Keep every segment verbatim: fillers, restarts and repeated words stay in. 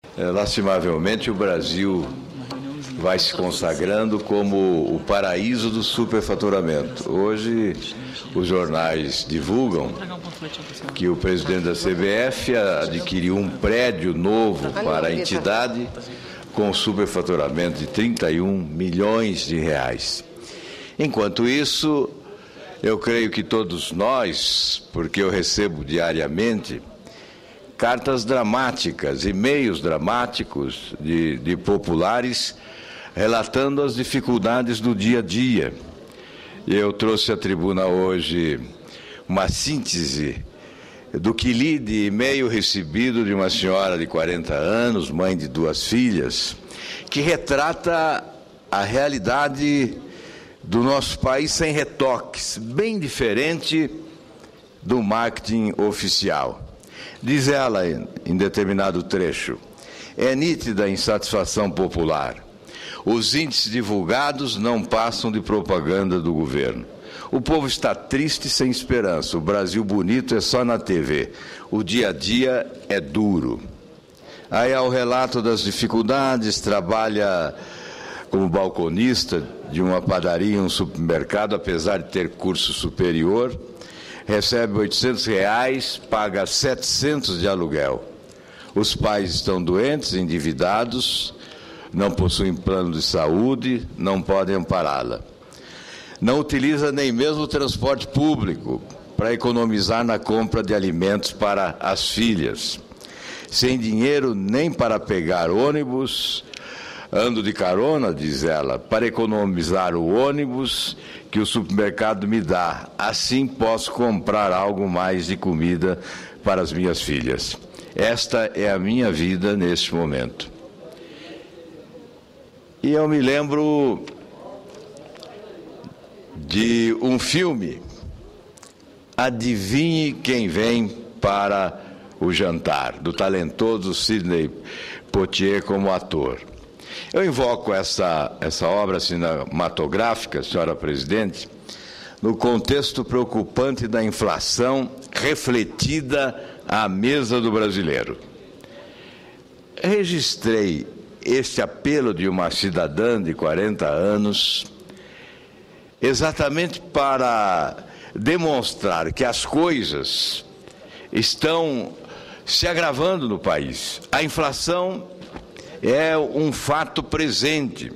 É, lastimavelmente, o Brasil vai se consagrando como o paraíso do superfaturamento. Hoje, os jornais divulgam que o presidente da C B F adquiriu um prédio novo para a entidade com superfaturamento de trinta e um milhões de reais. Enquanto isso, eu creio que todos nós, porque eu recebo diariamente cartas dramáticas, e-mails dramáticos de, de populares relatando as dificuldades do dia a dia. Eu trouxe à tribuna hoje uma síntese do que li de e-mail recebido de uma senhora de quarenta anos, mãe de duas filhas, que retrata a realidade do nosso país sem retoques, bem diferente do marketing oficial. Diz ela, em determinado trecho, é nítida a insatisfação popular. Os índices divulgados não passam de propaganda do governo. O povo está triste e sem esperança. O Brasil bonito é só na T V. O dia a dia é duro. Aí há o relato das dificuldades, trabalha como balconista de uma padaria em um supermercado, apesar de ter curso superior, recebe oitocentos reais, paga setecentos de aluguel. Os pais estão doentes, endividados, não possuem plano de saúde, não podem ampará-la. Não utiliza nem mesmo o transporte público para economizar na compra de alimentos para as filhas. Sem dinheiro nem para pegar ônibus, ando de carona, diz ela, para economizar o ônibus que o supermercado me dá. Assim posso comprar algo mais de comida para as minhas filhas. Esta é a minha vida neste momento. E eu me lembro de um filme, Adivinhe Quem Vem para o Jantar, do talentoso Sidney Poitier como ator. Eu invoco essa, essa obra cinematográfica, senhora presidente, no contexto preocupante da inflação refletida à mesa do brasileiro. Registrei este apelo de uma cidadã de quarenta anos exatamente para demonstrar que as coisas estão se agravando no país. A inflação é um fato presente.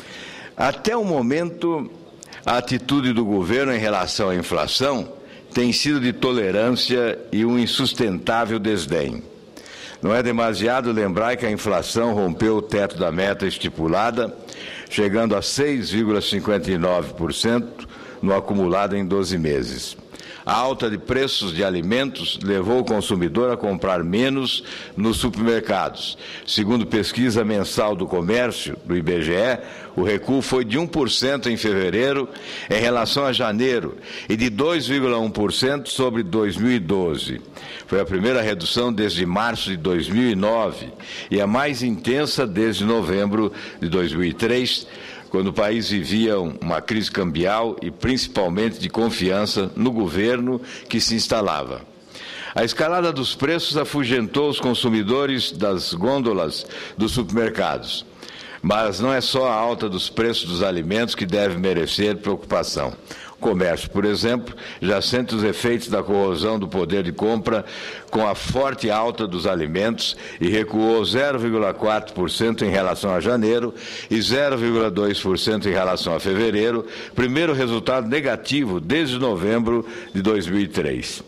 Até o momento, a atitude do governo em relação à inflação tem sido de tolerância e um insustentável desdém. Não é demasiado lembrar que a inflação rompeu o teto da meta estipulada, chegando a seis vírgula cinquenta e nove por cento no acumulado em doze meses. A alta de preços de alimentos levou o consumidor a comprar menos nos supermercados. Segundo pesquisa mensal do comércio, do I B G E, o recuo foi de um por cento em fevereiro em relação a janeiro e de dois vírgula um por cento sobre dois mil e doze. Foi a primeira redução desde março de dois mil e nove e a mais intensa desde novembro de dois mil e três, quando o país vivia uma crise cambial e principalmente de confiança no governo que se instalava. A escalada dos preços afugentou os consumidores das gôndolas dos supermercados. Mas não é só a alta dos preços dos alimentos que deve merecer preocupação. O comércio, por exemplo, já sente os efeitos da corrosão do poder de compra com a forte alta dos alimentos e recuou zero vírgula quatro por cento em relação a janeiro e zero vírgula dois por cento em relação a fevereiro, primeiro resultado negativo desde novembro de dois mil e três.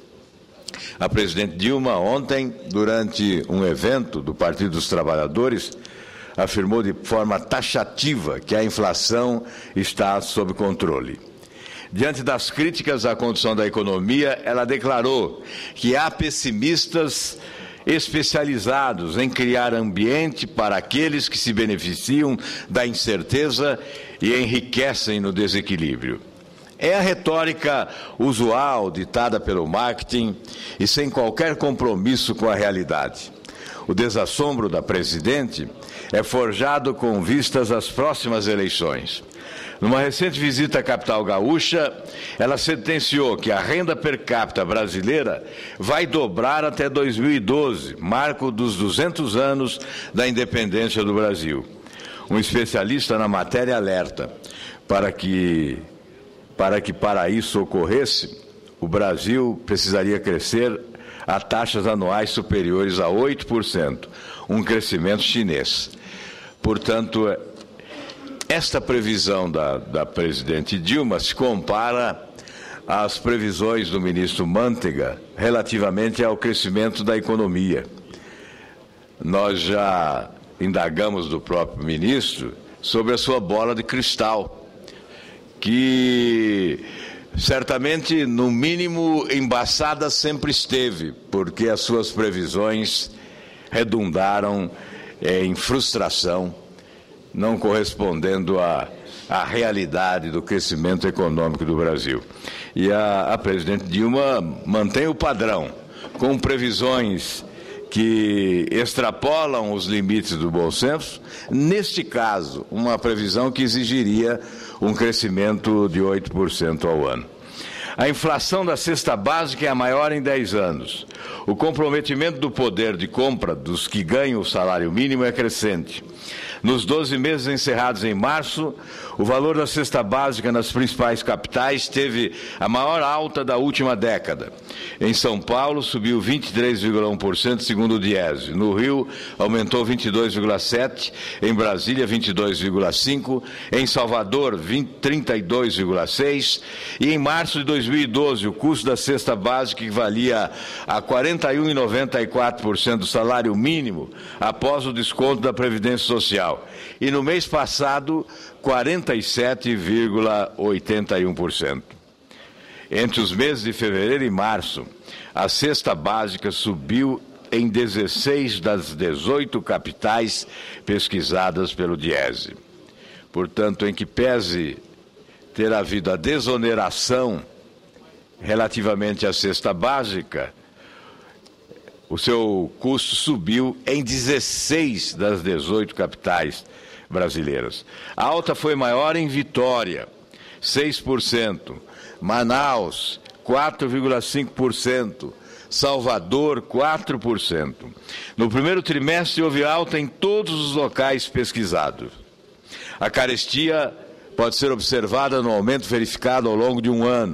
A presidente Dilma, ontem, durante um evento do Partido dos Trabalhadores, afirmou de forma taxativa que a inflação está sob controle. Diante das críticas à condição da economia, ela declarou que há pessimistas especializados em criar ambiente para aqueles que se beneficiam da incerteza e enriquecem no desequilíbrio. É a retórica usual ditada pelo marketing e sem qualquer compromisso com a realidade. O desassombro da presidente é forjado com vistas às próximas eleições. Numa recente visita à capital gaúcha, ela sentenciou que a renda per capita brasileira vai dobrar até dois mil e doze, marco dos duzentos anos da independência do Brasil. Um especialista na matéria alerta para que, para que para isso ocorresse, o Brasil precisaria crescer a taxas anuais superiores a oito por cento, um crescimento chinês. Portanto, esta previsão da, da presidente Dilma se compara às previsões do ministro Mantega relativamente ao crescimento da economia. Nós já indagamos do próprio ministro sobre a sua bola de cristal, que certamente, no mínimo, embaçada sempre esteve, porque as suas previsões redundaram em frustração, não correspondendo à, à realidade do crescimento econômico do Brasil. E a, a presidente Dilma mantém o padrão, com previsões que extrapolam os limites do bom senso, neste caso, uma previsão que exigiria um crescimento de oito por cento ao ano. A inflação da cesta básica é a maior em dez anos. O comprometimento do poder de compra dos que ganham o salário mínimo é crescente. Nos doze meses encerrados em março, o valor da cesta básica nas principais capitais teve a maior alta da última década. Em São Paulo, subiu vinte e três vírgula um por cento, segundo o Diese. No Rio, aumentou vinte e dois vírgula sete por cento. Em Brasília, vinte e dois vírgula cinco por cento. Em Salvador, trinta e dois vírgula seis por cento. E em março de dois mil e doze, o custo da cesta básica equivalia a quarenta e um vírgula noventa e quatro por cento do salário mínimo, após o desconto da Previdência Social. E no mês passado, quarenta e sete vírgula oitenta e um por cento. Entre os meses de fevereiro e março, a cesta básica subiu em dezesseis das dezoito capitais pesquisadas pelo Diese. Portanto, em que pese ter havido a desoneração relativamente à cesta básica, o seu custo subiu em dezesseis das dezoito capitais brasileiras. A alta foi maior em Vitória, seis por cento, Manaus, quatro vírgula cinco por cento, Salvador, quatro por cento. No primeiro trimestre, houve alta em todos os locais pesquisados. A carestia pode ser observada no aumento verificado ao longo de um ano.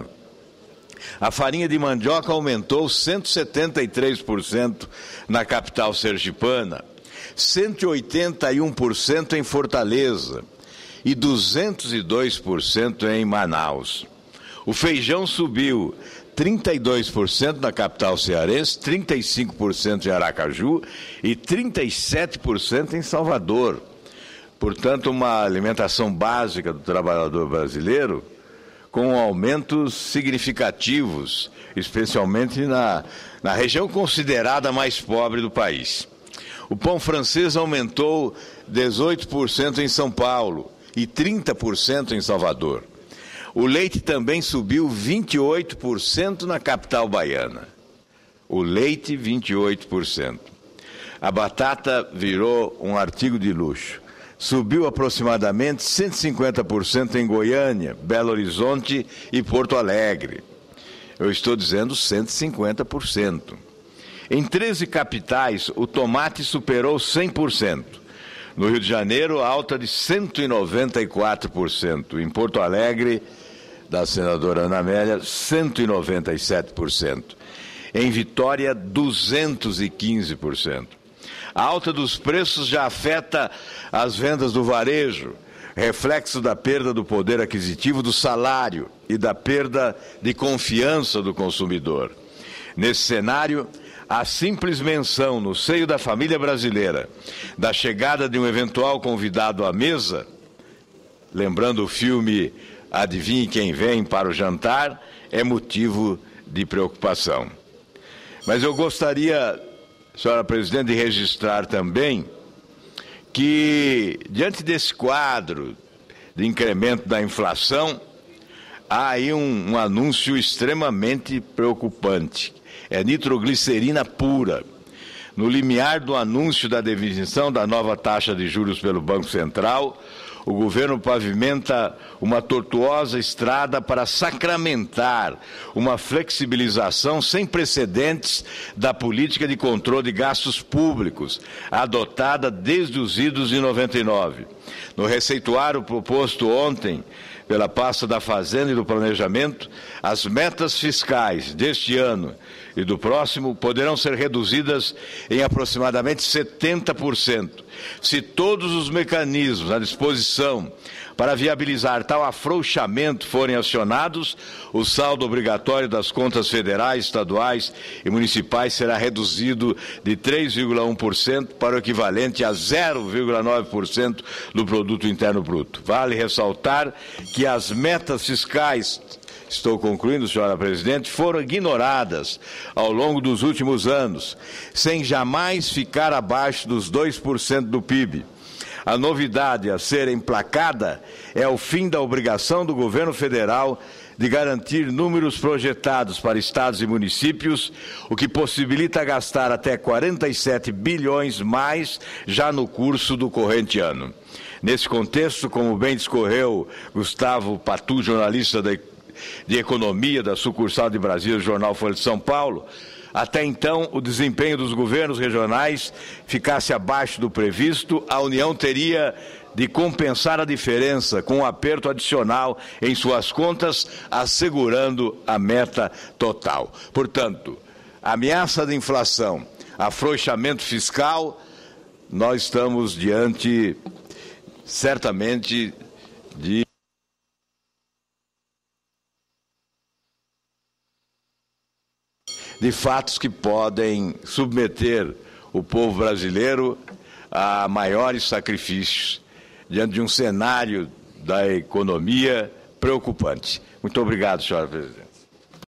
A farinha de mandioca aumentou cento e setenta e três por cento na capital sergipana, cento e oitenta e um por cento em Fortaleza e duzentos e dois por cento em Manaus. O feijão subiu trinta e dois por cento na capital cearense, trinta e cinco por cento em Aracaju e trinta e sete por cento em Salvador. Portanto, uma alimentação básica do trabalhador brasileiro com aumentos significativos, especialmente na, na região considerada mais pobre do país. O pão francês aumentou dezoito por cento em São Paulo e trinta por cento em Salvador. O leite também subiu vinte e oito por cento na capital baiana. O leite, vinte e oito por cento. A batata virou um artigo de luxo. Subiu aproximadamente cento e cinquenta por cento em Goiânia, Belo Horizonte e Porto Alegre. Eu estou dizendo cento e cinquenta por cento. Em treze capitais, o tomate superou cem por cento. No Rio de Janeiro, alta de cento e noventa e quatro por cento. Em Porto Alegre, da senadora Ana Amélia, cento e noventa e sete por cento. Em Vitória, duzentos e quinze por cento. A alta dos preços já afeta as vendas do varejo, reflexo da perda do poder aquisitivo do salário e da perda de confiança do consumidor. Nesse cenário, a simples menção no seio da família brasileira da chegada de um eventual convidado à mesa, lembrando o filme Adivinhe Quem Vem para o Jantar, é motivo de preocupação. Mas eu gostaria, senhora presidente, de registrar também que, diante desse quadro de incremento da inflação, há aí um, um anúncio extremamente preocupante. É nitroglicerina pura. no limiar do anúncio da definição da nova taxa de juros pelo Banco Central, o governo pavimenta uma tortuosa estrada para sacramentar uma flexibilização sem precedentes da política de controle de gastos públicos, adotada desde os idos de noventa e nove. No receituário proposto ontem pela pasta da Fazenda e do Planejamento, as metas fiscais deste ano e do próximo poderão ser reduzidas em aproximadamente setenta por cento, se todos os mecanismos à disposição para viabilizar tal afrouxamento forem acionados. O saldo obrigatório das contas federais, estaduais e municipais será reduzido de três vírgula um por cento para o equivalente a zero vírgula nove por cento do Produto Interno Bruto. Vale ressaltar que as metas fiscais, estou concluindo, senhora presidente, foram ignoradas ao longo dos últimos anos, sem jamais ficar abaixo dos dois por cento do P I B. A novidade a ser emplacada é o fim da obrigação do governo federal de garantir números projetados para estados e municípios, o que possibilita gastar até quarenta e sete bilhões mais já no curso do corrente ano. Nesse contexto, como bem discorreu Gustavo Patu, jornalista da de Economia da sucursal de Brasília do jornal Folha de São Paulo, até então o desempenho dos governos regionais ficasse abaixo do previsto, a União teria de compensar a diferença com um aperto adicional em suas contas, assegurando a meta total. Portanto, ameaça de inflação, afrouxamento fiscal, nós estamos diante, certamente, de de fatos que podem submeter o povo brasileiro a maiores sacrifícios diante de um cenário da economia preocupante. Muito obrigado, senhora presidente.